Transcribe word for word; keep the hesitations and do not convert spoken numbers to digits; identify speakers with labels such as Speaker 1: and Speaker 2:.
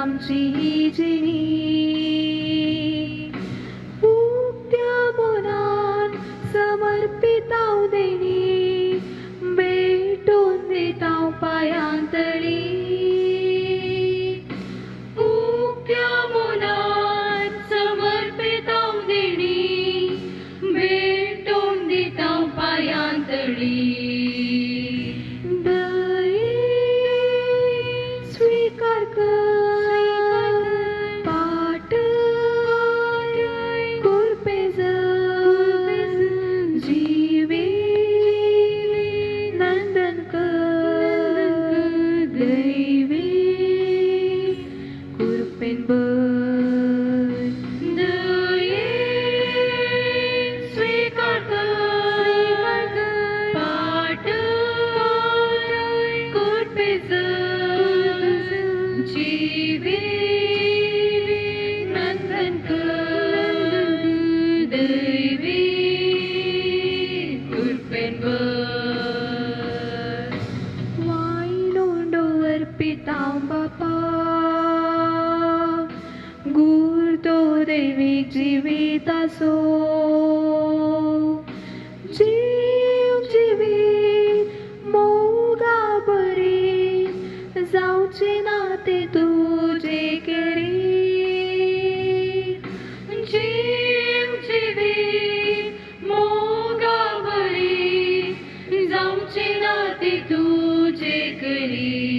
Speaker 1: आमची ही जिणी उक्त्या मनान समर्पिताव देणी भेटून देताव पायांतळी उक्त्या मनान समर्पिताव देणी भेटून देताव पायांतळी स्वीकार कर पाठ कुर्पेज जीवे नंदन कर दैवे कुर्पेन बर दये स्वीकार कर पाठ कुर्पेज जीवे नंदन कर दैवे कुर्पेन बर वाईलोंडोवर पिताव बापा गुरतो दैविक जिवितासो जीव जिवीत मोगा बरी जावचे नाते तुझे केरी जीव जिवीत मोगा बरी जावचे नाते तुझे करी